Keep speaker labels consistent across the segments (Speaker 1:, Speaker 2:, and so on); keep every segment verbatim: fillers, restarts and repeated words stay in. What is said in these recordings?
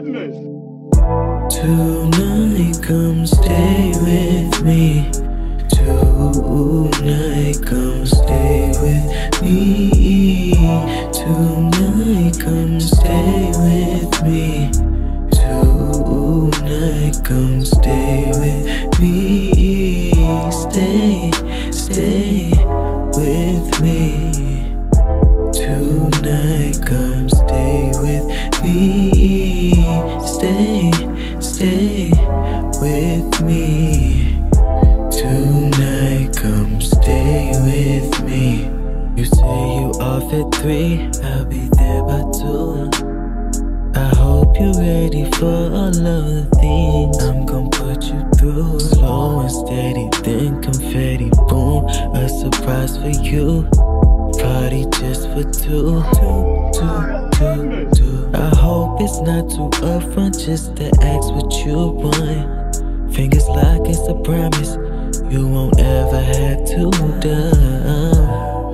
Speaker 1: Aarnaz.
Speaker 2: Tonight, come stay with me. Tonight, come stay with me. Tonight, come stay with me. Tonight, come stay with me. Stay, stay with me. Tonight, come stay with me. Stay, stay with me. Tonight, come stay with me. You say you off at three, I'll be there by two. I hope you're ready for all of the things I'm gon' put you through. Slow and steady, then confetti, boom, a surprise for you. Party just for two, two, two, two, two. I hope it's not too upfront just to ask what you want. Fingers like it's a promise you won't ever have to done.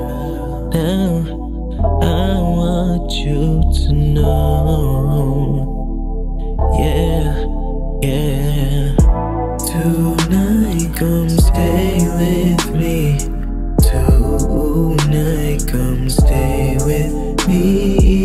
Speaker 2: Now I want you to know, yeah, yeah. Tonight, come stay with me. Tonight, come stay with me.